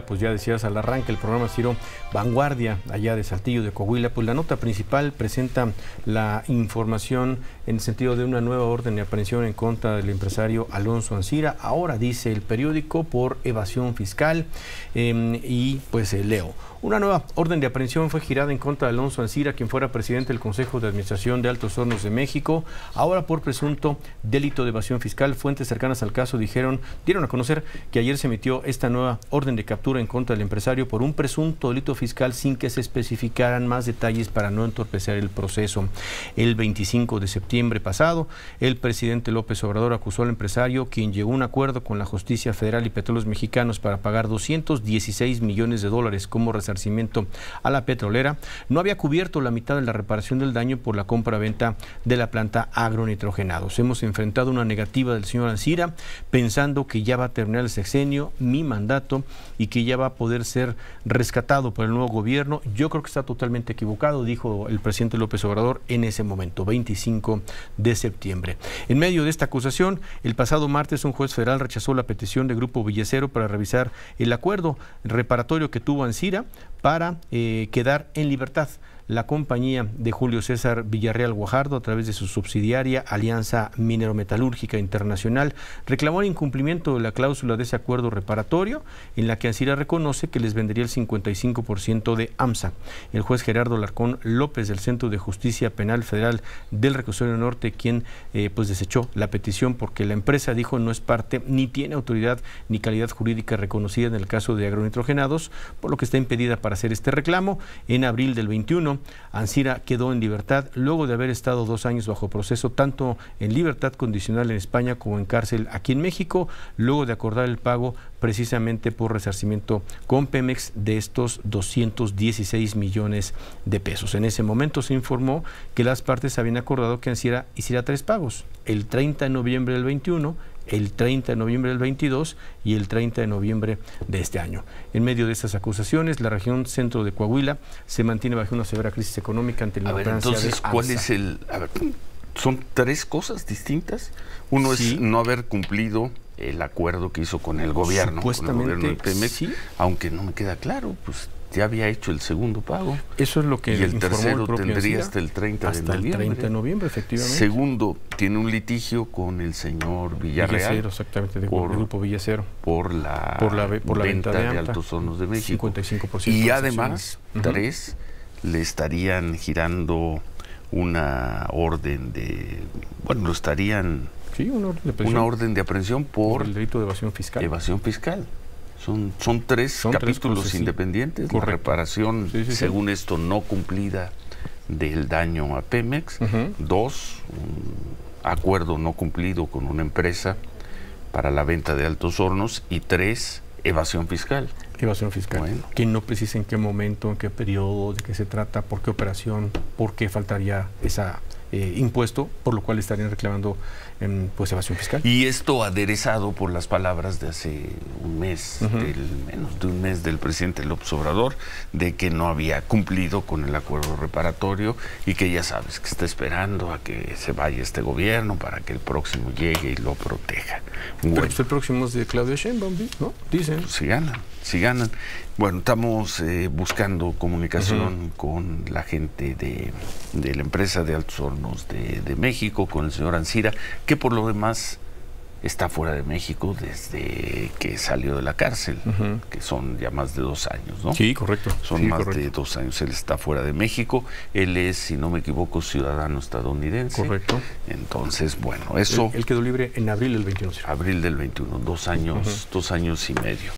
Pues ya decías al arranque el programa Ciro Vanguardia, allá de Saltillo de Coahuila, pues la nota principal presenta la información en el sentido de una nueva orden de aprehensión en contra del empresario Alonso Ancira. Ahora dice el periódico por evasión fiscal y pues leo. Una nueva orden de aprehensión fue girada en contra de Alonso Ancira, quien fuera presidente del Consejo de Administración de Altos Hornos de México, ahora por presunto delito de evasión fiscal. Fuentes cercanas al caso dieron a conocer que ayer se emitió esta nueva orden de captura en contra del empresario por un presunto delito fiscal sin que se especificaran más detalles para no entorpecer el proceso. El 25 de septiembre pasado, el presidente López Obrador acusó al empresario, quien llegó a un acuerdo con la Justicia Federal y Petróleos Mexicanos para pagar $216 millones como resarcimiento a la petrolera, no había cubierto la mitad de la reparación del daño por la compra-venta de la planta agronitrogenados. Hemos enfrentado una negativa del señor Ancira, pensando que ya va a terminar el sexenio, mi mandato, y que ya va a poder ser rescatado por el nuevo gobierno. Yo creo que está totalmente equivocado, dijo el presidente López Obrador en ese momento, 25 de septiembre. En medio de esta acusación, el pasado martes un juez federal rechazó la petición del Grupo Villasero para revisar el acuerdo reparatorio que tuvo Ancira para quedar en libertad. La compañía de Julio César Villarreal Guajardo, a través de su subsidiaria Alianza Minero-Metalúrgica Internacional, reclamó el incumplimiento de la cláusula de ese acuerdo reparatorio, en la que Ancira reconoce que les vendería el 55% de AMSA. El juez Gerardo Larcón López del Centro de Justicia Penal Federal del Reclusorio Norte, quien pues desechó la petición porque la empresa, dijo, no es parte ni tiene autoridad ni calidad jurídica reconocida en el caso de agronitrogenados, por lo que está impedida para hacer este reclamo. En abril del 21, Ancira quedó en libertad luego de haber estado 2 años bajo proceso, tanto en libertad condicional en España como en cárcel aquí en México, luego de acordar el pago precisamente por resarcimiento con Pemex de estos 216 millones de pesos. En ese momento se informó que las partes habían acordado que Ancira hiciera 3 pagos, el 30 de noviembre del 21, el 30 de noviembre del 22 y el 30 de noviembre de este año. En medio de estas acusaciones, la región centro de Coahuila se mantiene bajo una severa crisis económica ante la inoperancia de AMSA. Entonces, ¿cuál es el...? A ver, ¿son 3 cosas distintas? Uno es no haber cumplido el acuerdo que hizo con el gobierno, supuestamente, con el gobierno de Pemex, aunque no me queda claro, pues ya había hecho el segundo pago. Eso es lo que y el tercero tendría hasta el 30 de noviembre. Hasta el 30 de noviembre, efectivamente. Segundo, tiene un litigio con el señor Villarreal. Villasero, exactamente, del Grupo Villasero. Por la venta de Altos Hornos de México. 55%. Y además, 3, le estarían girando una orden de... Bueno, lo estarían... Sí, una orden de aprehensión por el delito de evasión fiscal. Evasión fiscal. Son 3 capítulos independientes. Correcto. La reparación, según esto, no cumplida del daño a Pemex. 2, un acuerdo no cumplido con una empresa para la venta de Altos Hornos. Y 3, evasión fiscal. Evasión fiscal. Bueno. Que no precisa en qué momento, en qué periodo, de qué se trata, por qué operación, por qué faltaría esa impuesto, por lo cual estarían reclamando pues evasión fiscal. Y esto aderezado por las palabras de hace un mes, menos de un mes, del presidente López Obrador, de que no había cumplido con el acuerdo reparatorio y que ya sabes que está esperando a que se vaya este gobierno para que el próximo llegue y lo proteja. Bueno. Pero pues el próximo es de Claudia Sheinbaum, ¿no? Dicen. Pues si ganan. Bueno, estamos buscando comunicación con la gente de la empresa de Altos Hornos de México, con el señor Ancira, que por lo demás está fuera de México desde que salió de la cárcel, que son ya más de 2 años, ¿no? Sí, correcto. Son más de 2 años. Él está fuera de México. Él es, si no me equivoco, ciudadano estadounidense. Correcto. Entonces, bueno, eso... Él quedó libre en abril del 21. Abril del 21, 2 años, 2 años y medio.